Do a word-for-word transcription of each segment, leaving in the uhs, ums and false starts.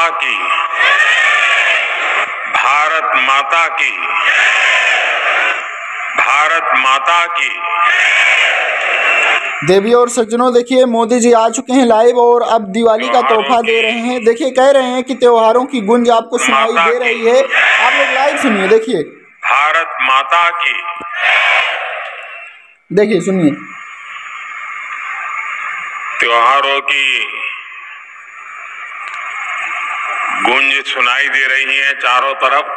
माता की, भारत माता की, भारत माता की। देवी और सज्जनों, देखिए मोदी जी आ चुके हैं लाइव और अब दिवाली का तोहफा दे रहे हैं। देखिए कह रहे हैं कि त्योहारों की गूंज आपको सुनाई दे रही है। आप लोग लाइव सुनिए, देखिए भारत माता की, देखिए सुनिए। त्योहारों की गूंज सुनाई दे रही है चारों तरफ।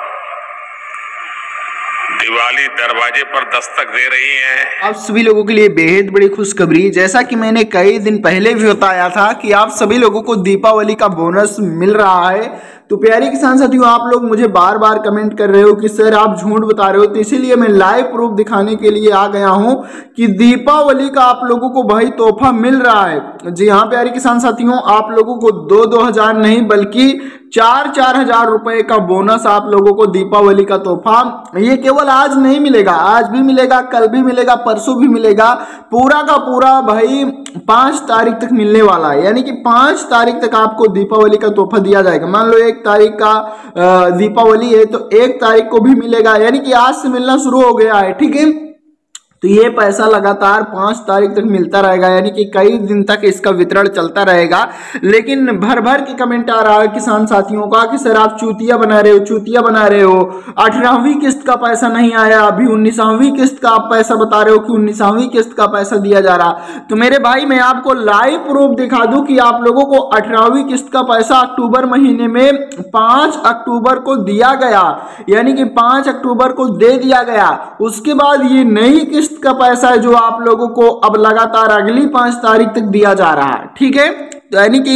दिवाली दरवाजे पर दस्तक दे रही है। आप सभी लोगों के लिए बेहद बड़ी खुशखबरी, जैसा कि मैंने कई दिन पहले भी बताया था कि आप सभी लोगों को दीपावली का बोनस मिल रहा है। तो प्यारे किसान साथियों, आप लोग मुझे बार बार कमेंट कर रहे हो कि सर आप झूठ बता रहे हो, तो इसीलिए मैं लाइव प्रूफ दिखाने के लिए आ गया हूं कि दीपावली का आप लोगों को भाई तोहफा मिल रहा है। जी हाँ प्यारे किसान साथियों, आप लोगों को दो दो हजार नहीं बल्कि चार चार हजार रुपए का बोनस आप लोगों को दीपावली का तोहफा, ये केवल आज नहीं मिलेगा, आज भी मिलेगा, कल भी मिलेगा, परसों भी मिलेगा, पूरा का पूरा भाई पांच तारीख तक मिलने वाला है। यानी कि पांच तारीख तक आपको दीपावली का तोहफा दिया जाएगा। मान लो एक तारीख का दीपावली है तो एक तारीख को भी मिलेगा, यानी कि आज से मिलना शुरू हो गया है। ठीक है, तो ये पैसा लगातार पांच तारीख तक मिलता रहेगा, यानी कि कई दिन तक इसका वितरण चलता रहेगा। लेकिन भर भर के कमेंट आ रहा है किसान साथियों का कि सर आप चूतिया बना रहे हो, चूतिया बना रहे हो, अठारहवीं किस्त का पैसा नहीं आया, अभी उन्नीसवीं किस्त का आप पैसा बता रहे हो कि उन्नीसवीं किस्त का पैसा दिया जा रहा। तो मेरे भाई मैं आपको लाइव प्रूफ दिखा दूं कि आप लोगों को अठारहवीं किस्त का पैसा अक्टूबर महीने में पांच अक्टूबर को दिया गया, यानी कि पांच अक्टूबर को दे दिया गया। उसके बाद ये नई किस्त का पैसा है जो आप लोगों को अब लगातार अगली पांच तारीख तक दिया जा रहा है। ठीक है, तो यानी कि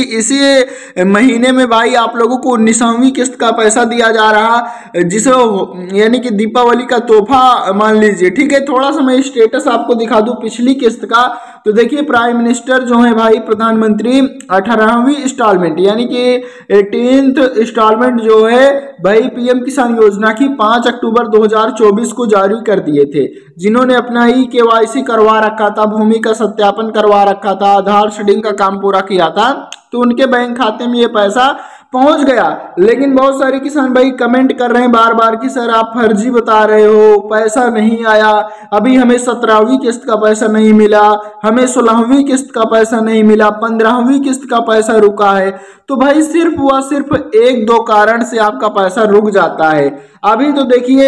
इसी महीने में भाई आप लोगों को उन्नीसवीं किस्त का पैसा दिया जा रहा, जिसे यानी कि दीपावली का तोहफा मान लीजिए। ठीक है, थोड़ा सा मैं स्टेटस आपको दिखा दूं पिछली किस्त का। तो देखिए प्राइम मिनिस्टर जो है भाई, प्रधानमंत्री अठारहवीं इंस्टॉलमेंट यानी कि एटीन्थ इंस्टॉलमेंट जो है भाई पीएम किसान योजना की पांच अक्टूबर दो हजार चौबीस को जारी कर दिए थे। जिन्होंने अपना ई केवाईसी करवा रखा था, भूमि का सत्यापन करवा रखा था, आधार शेडिंग का काम पूरा किया था, तो उनके बैंक खाते में ये पैसा पहुंच गया। लेकिन बहुत सारे किसान भाई कमेंट कर रहे हैं बार बार कि सर आप फर्जी बता रहे हो, पैसा नहीं आया, अभी हमें सत्रहवीं किस्त का पैसा नहीं मिला, हमें सोलहवीं किस्त का पैसा नहीं मिला, पंद्रहवीं किस्त का पैसा रुका है। तो भाई सिर्फ व सिर्फ एक दो कारण से आपका पैसा रुक जाता है। अभी तो देखिए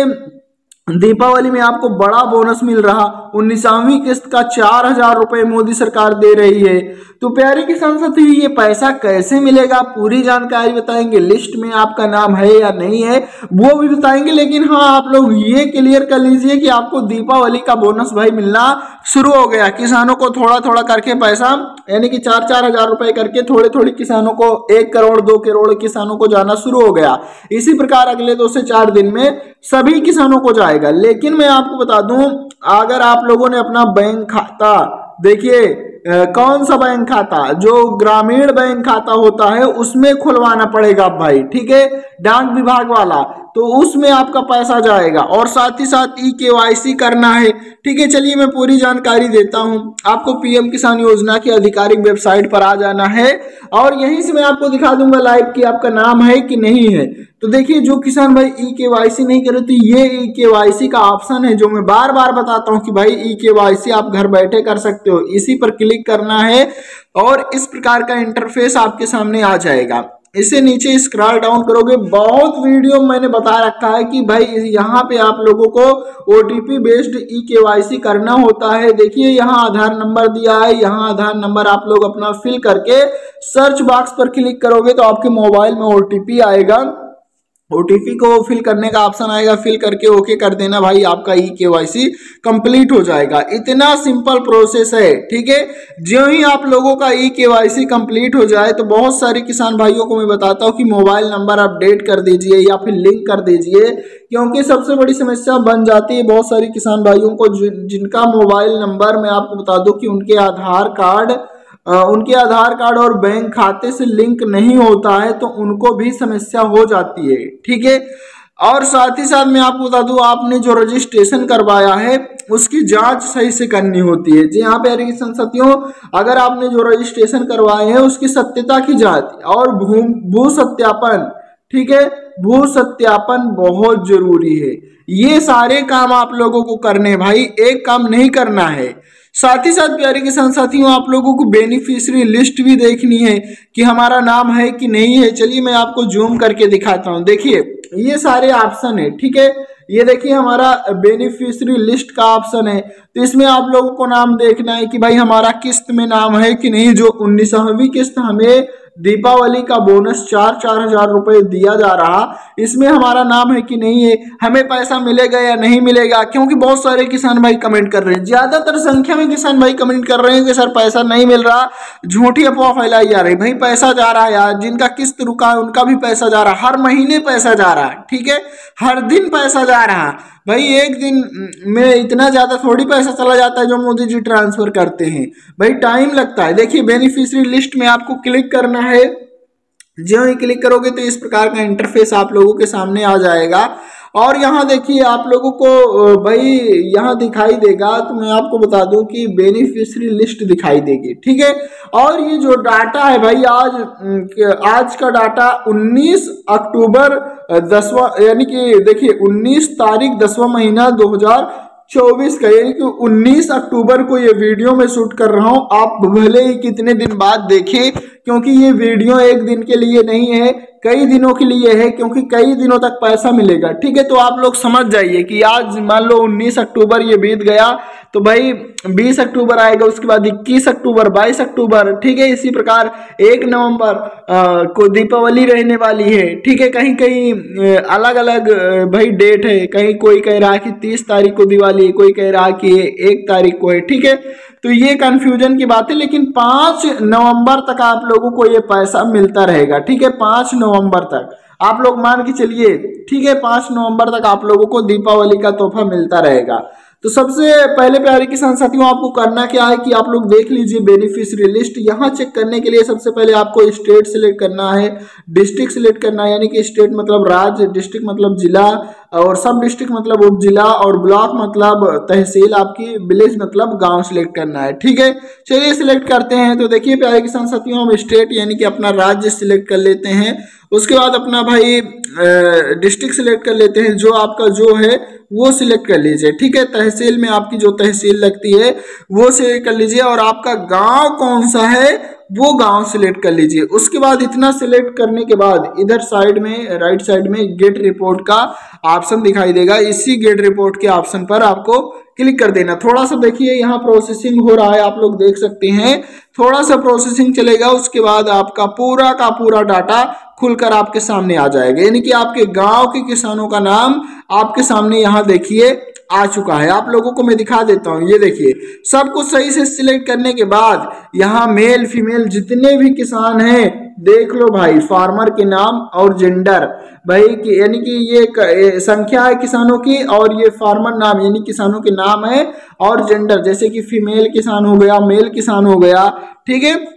दीपावली में आपको बड़ा बोनस मिल रहा, उन्नीसवीं किस्त का चार हजार रुपए मोदी सरकार दे रही है। तो प्यारे किसान साथियों, ये पैसा कैसे मिलेगा पूरी जानकारी बताएंगे, लिस्ट में आपका नाम है या नहीं है वो भी बताएंगे। लेकिन हाँ, आप लोग ये क्लियर कर लीजिए कि आपको दीपावली का बोनस भाई मिलना शुरू हो गया। किसानों को थोड़ा थोड़ा करके पैसा, यानी कि चार चार हजार रुपए करके थोड़े थोड़े किसानों को एक करोड़ दो करोड़ किसानों को जाना शुरू हो गया। इसी प्रकार अगले दो से चार दिन में सभी किसानों को जाएगा। लेकिन मैं आपको बता दूं, अगर आप लोगों ने अपना बैंक खाता, देखिए कौन सा बैंक खाता, जो ग्रामीण बैंक खाता होता है उसमें खुलवाना पड़ेगा भाई। ठीक है, डाक विभाग वाला, तो उसमें आपका पैसा जाएगा और साथ ही साथ ई केवाईसी करना है। ठीक है, चलिए मैं पूरी जानकारी देता हूं। आपको पीएम किसान योजना की आधिकारिक वेबसाइट पर आ जाना है और यहीं से मैं आपको दिखा दूंगा लाइव कि आपका नाम है कि नहीं है। तो देखिए जो किसान भाई ई केवाईसी नहीं करे तो ये ई केवाईसी का ऑप्शन है जो मैं बार बार बताता हूं कि भाई ई केवाईसी आप घर बैठे कर सकते हो। इसी पर क्लिक करना है और इस प्रकार का इंटरफेस आपके सामने आ जाएगा। इससे नीचे स्क्रॉल डाउन करोगे, बहुत वीडियो मैंने बता रखा है कि भाई यहाँ पे आप लोगों को ओटीपी बेस्ड ई केवाईसी करना होता है। देखिए यहाँ आधार नंबर दिया है, यहाँ आधार नंबर आप लोग अपना फिल करके सर्च बॉक्स पर क्लिक करोगे तो आपके मोबाइल में ओटीपी आएगा। ओटीपी को फिल करने का ऑप्शन आएगा, फिल करके ओके कर देना भाई, आपका ई केवाईसी कंप्लीट हो जाएगा। इतना सिंपल प्रोसेस है। ठीक है, जो ही आप लोगों का ई केवाईसी कंप्लीट हो जाए तो बहुत सारे किसान भाइयों को मैं बताता हूं कि मोबाइल नंबर अपडेट कर दीजिए या फिर लिंक कर दीजिए, क्योंकि सबसे बड़ी समस्या बन जाती है बहुत सारे किसान भाइयों को जिनका मोबाइल नंबर, मैं आपको बता दूं कि उनके आधार कार्ड आ, उनके आधार कार्ड और बैंक खाते से लिंक नहीं होता है तो उनको भी समस्या हो जाती है। ठीक है, और साथ ही साथ मैं आपको बता दूं, आपने जो रजिस्ट्रेशन करवाया है उसकी जांच सही से करनी होती है। जी हाँ प्यारे किसान साथियों, अगर आपने जो रजिस्ट्रेशन करवाए हैं उसकी सत्यता की जांच और भू भू सत्यापन, ठीक है, भू सत्यापन बहुत जरूरी है। ये सारे काम आप लोगों को करने भाई, एक काम नहीं करना है। साथ ही साथ प्यारे किसान साथियों, आप लोगों को बेनिफिशियरी लिस्ट भी देखनी है कि हमारा नाम है कि नहीं है। चलिए मैं आपको जूम करके दिखाता हूं। देखिए ये सारे ऑप्शन है, ठीक है, ये देखिए हमारा बेनिफिशियरी लिस्ट का ऑप्शन है। तो इसमें आप लोगों को नाम देखना है कि भाई हमारा किस्त में नाम है कि नहीं। जो उन्नीसवीं किस्त हमें दीपावली का बोनस चार चार हजार रुपए दिया जा रहा, इसमें हमारा नाम है कि नहीं है, हमें पैसा मिलेगा या नहीं मिलेगा। क्योंकि बहुत सारे किसान भाई कमेंट कर रहे हैं, ज्यादातर संख्या में किसान भाई कमेंट कर रहे हैं कि सर पैसा नहीं मिल रहा, झूठी अफवाह फैलाई जा रही। भाई पैसा जा रहा है यार, जिनका किस्त रुका है उनका भी पैसा जा रहा है, हर महीने पैसा जा रहा है, ठीक है, हर दिन पैसा जा रहा है। भाई एक दिन में इतना ज्यादा थोड़ी पैसा चला जाता है जो मोदी जी ट्रांसफर करते हैं, भाई टाइम लगता है। देखिए बेनिफिशियरी लिस्ट में आपको क्लिक करना है। जो ही क्लिक करोगे तो इस प्रकार का इंटरफेस आप लोगों के सामने आ जाएगा। और यहाँ देखिए आप लोगों को भाई यहाँ दिखाई देगा, तो मैं आपको बता दूं कि बेनिफिशियरी लिस्ट दिखाई देगी, ठीक है। और ये जो डाटा है भाई, आज आज का डाटा उन्नीस अक्टूबर दसवां, यानी कि देखिए उन्नीस तारीख दसवां महीना दो हजार चौबीस का, यानी कि उन्नीस अक्टूबर को ये वीडियो में शूट कर रहा हूं। आप भले ही कितने दिन बाद देखें, क्योंकि ये वीडियो एक दिन के लिए नहीं है, कई दिनों के लिए है, क्योंकि कई दिनों तक पैसा मिलेगा, ठीक है। तो आप लोग समझ जाइए कि आज मान लो उन्नीस अक्टूबर ये बीत गया, तो भाई बीस अक्टूबर आएगा, उसके बाद इक्कीस अक्टूबर, बाईस अक्टूबर, ठीक है। इसी प्रकार एक नवंबर को दीपावली रहने वाली है, ठीक है। कहीं कहीं अलग अलग भाई डेट है, कहीं कोई कह रहा है कि तीस तारीख को दिवाली, कोई कह रहा है कि एक तारीख को है, ठीक है। तो ये कंफ्यूजन की बात है, लेकिन पांच नवंबर तक आप लोगों को ये पैसा मिलता रहेगा, ठीक है। पांच नवंबर तक आप लोग मान के चलिए, ठीक है, पांच नवंबर तक आप लोगों को दीपावली का तोहफा मिलता रहेगा। तो सबसे पहले प्यारे किसान साथियों, आपको करना क्या है कि आप लोग देख लीजिए बेनिफिशियरी लिस्ट। यहाँ चेक करने के लिए सबसे पहले आपको स्टेट सिलेक्ट करना है, डिस्ट्रिक्ट सिलेक्ट करना है, यानी कि स्टेट मतलब राज्य, डिस्ट्रिक्ट मतलब जिला, और सब डिस्ट्रिक्ट मतलब उप जिला, और ब्लॉक मतलब तहसील आपकी, विलेज मतलब गांव सिलेक्ट करना है, ठीक है। चलिए सिलेक्ट करते हैं। तो देखिए प्यारे किसान साथियों, हम स्टेट यानी कि अपना राज्य सिलेक्ट कर लेते हैं। उसके बाद अपना भाई डिस्ट्रिक्ट सिलेक्ट कर लेते हैं, जो आपका जो है वो सिलेक्ट कर लीजिए, ठीक है। तहसील में आपकी जो तहसील लगती है वो सिलेक्ट कर लीजिए, और आपका गांव कौन सा है वो गांव सिलेक्ट कर लीजिए। उसके बाद इतना सिलेक्ट करने के बाद इधर साइड में, राइट साइड में गेट रिपोर्ट का ऑप्शन दिखाई देगा। इसी गेट रिपोर्ट के ऑप्शन पर आपको क्लिक कर देना। थोड़ा सा देखिए यहाँ प्रोसेसिंग हो रहा है, आप लोग देख सकते हैं, थोड़ा सा प्रोसेसिंग चलेगा। उसके बाद आपका पूरा का पूरा डाटा खुलकर आपके सामने आ जाएगा, यानी कि आपके गांव के किसानों का नाम आपके सामने यहाँ देखिए आ चुका है। आप लोगों को मैं दिखा देता हूँ, ये देखिए सब कुछ सही से सिलेक्ट करने के बाद यहाँ मेल फीमेल जितने भी किसान हैं देख लो भाई, फार्मर के नाम और जेंडर भाई कि यानी कि ये संख्या है किसानों की, और ये फार्मर नाम यानी किसानों के नाम है, और जेंडर जैसे कि फीमेल किसान हो गया, मेल किसान हो गया, ठीक है।